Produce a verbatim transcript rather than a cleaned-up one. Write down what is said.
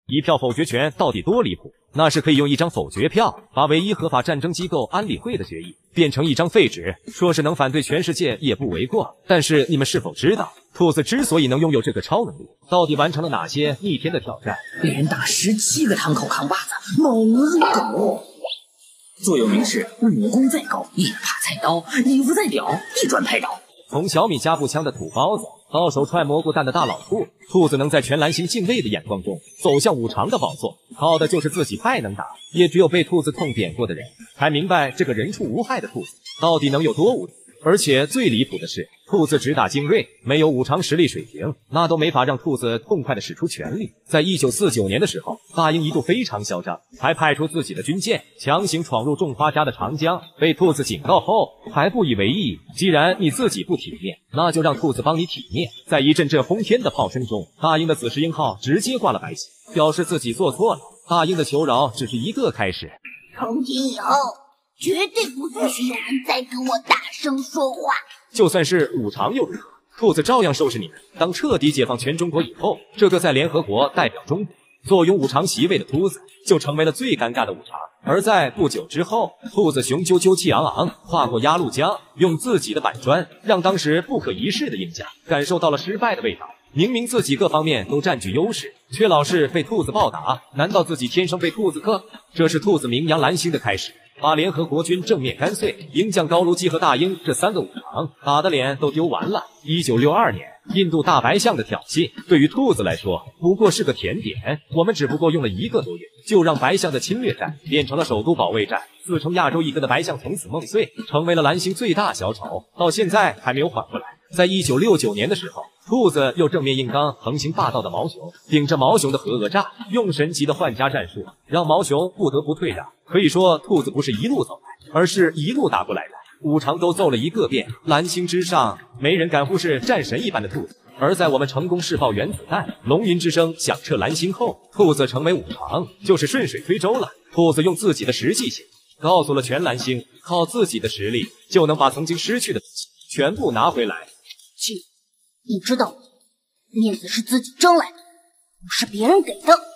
一票否决权到底多离谱？那是可以用一张否决票，把唯一合法战争机构安理会的决议变成一张废纸，说是能反对全世界也不为过。但是你们是否知道，兔子之所以能拥有这个超能力，到底完成了哪些逆天的挑战？ 连打十七个堂口扛把子，猛如狗。座右铭是：武功再高，也怕菜刀；衣服再屌，一砖拍倒。 从小米加步枪的土包子，到手揣蘑菇蛋的大老兔，兔子能在全蓝星敬畏的眼光中走向五常的宝座，靠的就是自己太能打。也只有被兔子痛扁过的人，才明白这个人畜无害的兔子到底能有多无敌。而且最离谱的是，兔子只打精锐，没有五常实力水平，那都没法让兔子痛快地使出全力。在一九四九年的时候，大英一度非常嚣张，还派出自己的军舰强行闯入种花家的长江，被兔子警告后还不以为意。既然你自己不体面，那就让兔子帮你体面。在一阵阵轰天的炮声中，大英的紫石英号直接挂了白旗，表示自己做错了。大英的求饶只是一个开始。 从今以后，绝对不允许有人再跟我大声说话。 就算是五常又如何？兔子照样收拾你们。当彻底解放全中国以后，这个在联合国代表中国、坐拥五常席位的秃子，就成为了最尴尬的五常。而在不久之后，兔子雄赳赳气昂昂跨过鸭绿江，用自己的板砖让当时不可一世的鹰家感受到了失败的味道。明明自己各方面都占据优势，却老是被兔子暴打，难道自己天生被兔子克？这是兔子名扬蓝星的开始，把联合国军正面干碎，鹰将高卢基和大英这三个五常打的脸都丢完了。一九六二年，印度大白象的挑衅对于兔子来说不过是个甜点，我们只不过用了一个多月，就让白象的侵略战变成了首都保卫战，自称亚洲一哥的白象从此梦碎，成为了蓝星最大小丑，到现在还没有缓过来。在一九六九年的时候，兔子又正面硬刚横行霸道的毛熊，顶着毛熊的核讹诈，用神奇的换家战术让毛熊不得不退让。可以说，兔子不是一路走来，而是一路打过来的。五常都揍了一个遍，蓝星之上没人敢忽视战神一般的兔子。而在我们成功试爆原子弹，龙吟之声响彻蓝星后，兔子成为五常就是顺水推舟了。兔子用自己的实际性告诉了全蓝星，靠自己的实力就能把曾经失去的自己全部拿回来。 亲，你知道，面子是自己争来的，不是别人给的。